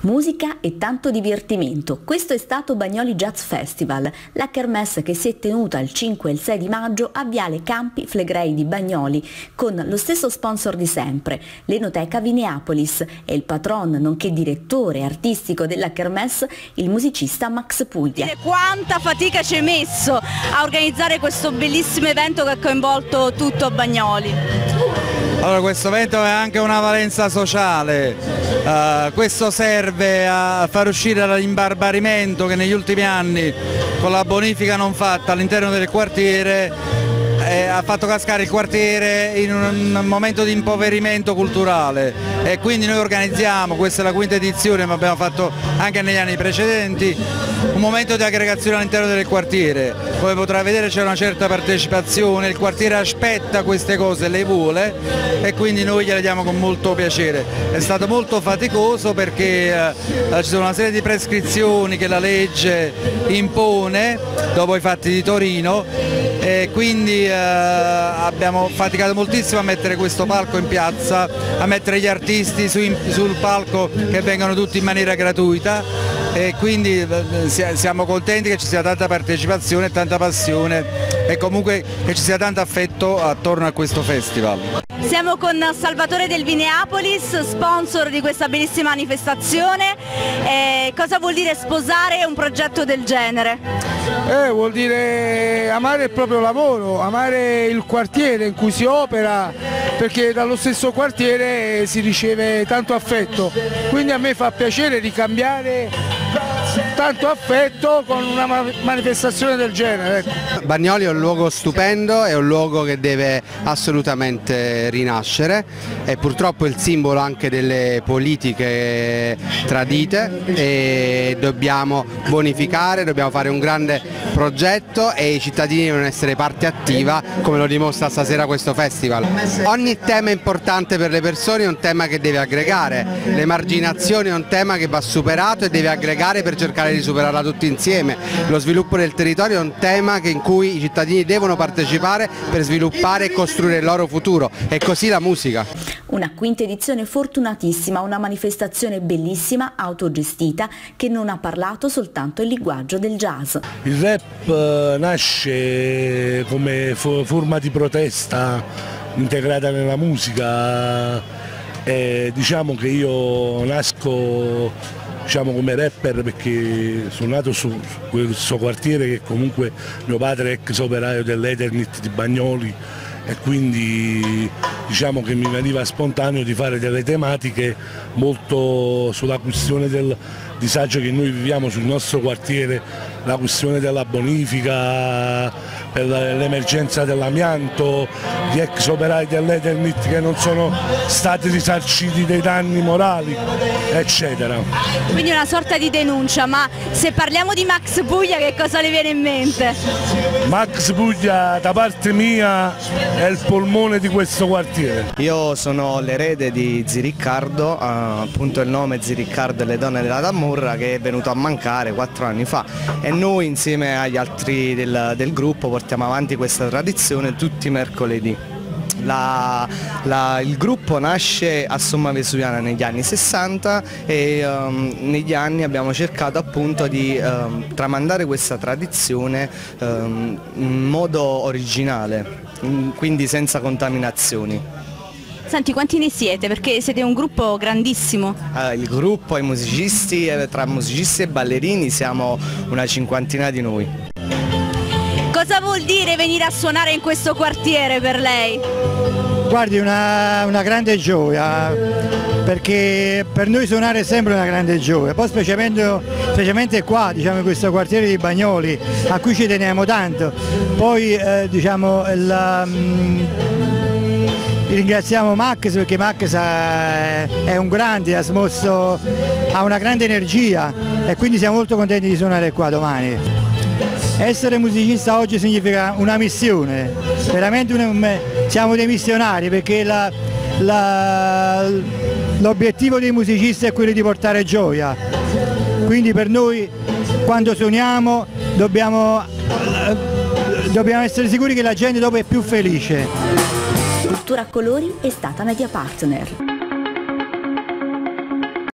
Musica e tanto divertimento. Questo è stato Bagnoli Jazz Festival, la kermesse che si è tenuta il 5 e il 6 di maggio a Viale Campi Flegrei di Bagnoli, con lo stesso sponsor di sempre, l'Enoteca Vineapolis, e il patron nonché direttore artistico della kermesse, il musicista Max Puglia. Quanta fatica ci hai messo a organizzare questo bellissimo evento che ha coinvolto tutto Bagnoli? Allora, questo evento è anche una valenza sociale, questo serve a far uscire l'imbarbarimento che negli ultimi anni con la bonifica non fatta all'interno del quartiere ha fatto cascare il quartiere in un momento di impoverimento culturale, e quindi noi organizziamo, questa è la quinta edizione ma abbiamo fatto anche negli anni precedenti, un momento di aggregazione all'interno del quartiere. Come potrà vedere c'è una certa partecipazione, il quartiere aspetta queste cose, le vuole, e quindi noi gliele diamo con molto piacere. È stato molto faticoso perché ci sono una serie di prescrizioni che la legge impone dopo i fatti di Torino, e quindi abbiamo faticato moltissimo a mettere questo palco in piazza, a mettere gli artisti sul palco che vengano tutti in maniera gratuita, e quindi siamo contenti che ci sia tanta partecipazione e tanta passione, e comunque che ci sia tanto affetto attorno a questo festival. Siamo con Salvatore del Vineapolis, sponsor di questa bellissima manifestazione. Cosa vuol dire sposare un progetto del genere? Vuol dire amare il proprio lavoro, amare il quartiere in cui si opera, perché dallo stesso quartiere si riceve tanto affetto, quindi a me fa piacere ricambiare tanto affetto con una manifestazione del genere. Bagnoli è un luogo stupendo, è un luogo che deve assolutamente rinascere, è purtroppo il simbolo anche delle politiche tradite, e dobbiamo bonificare, dobbiamo fare un grande progetto e i cittadini devono essere parte attiva, come lo dimostra stasera questo festival. Ogni tema importante per le persone è un tema che deve aggregare, l'emarginazione è un tema che va superato e deve aggregare per cercare di superarla tutti insieme. Lo sviluppo del territorio è un tema in cui i cittadini devono partecipare per sviluppare e costruire il loro futuro, e così la musica. Una quinta edizione fortunatissima, una manifestazione bellissima, autogestita, che non ha parlato soltanto il linguaggio del jazz. Il rap nasce come forma di protesta integrata nella musica, e diciamo che io nasco come rapper perché sono nato su questo quartiere, che comunque mio padre è ex operaio dell'Eternit di Bagnoli, e quindi diciamo che mi veniva spontaneo di fare delle tematiche molto sulla questione del disagio che noi viviamo sul nostro quartiere, la questione della bonifica, per l'emergenza dell'amianto, di ex operai dell'Eternit che non sono stati risarciti dei danni morali, eccetera. Quindi una sorta di denuncia, ma se parliamo di Max Puglia che cosa le viene in mente? Max Puglia da parte mia è il polmone di questo quartiere. Io sono l'erede di Zi Riccardo, appunto il nome Zi Riccardo e le donne della Tamurra, che è venuto a mancare 4 anni fa, e noi insieme agli altri del gruppo portiamo avanti questa tradizione tutti i mercoledì. Il gruppo nasce a Somma Vesuviana negli anni 60 e negli anni abbiamo cercato appunto di tramandare questa tradizione in modo originale, quindi senza contaminazioni. Senti, quanti ne siete? Perché siete un gruppo grandissimo. Il gruppo, i musicisti, tra musicisti e ballerini siamo una cinquantina di noi. Cosa vuol dire venire a suonare in questo quartiere per lei? Guardi, una grande gioia, perché per noi suonare è sempre una grande gioia, poi specialmente qua, diciamo, in questo quartiere di Bagnoli, a cui ci teniamo tanto. Poi ringraziamo Max, perché Max è un grande, ha una grande energia, e quindi siamo molto contenti di suonare qua domani. Essere musicista oggi significa una missione, veramente siamo dei missionari, perché l'obiettivo dei musicisti è quello di portare gioia, quindi per noi quando suoniamo dobbiamo essere sicuri che la gente dopo è più felice. Cultura a Colori è stata media partner.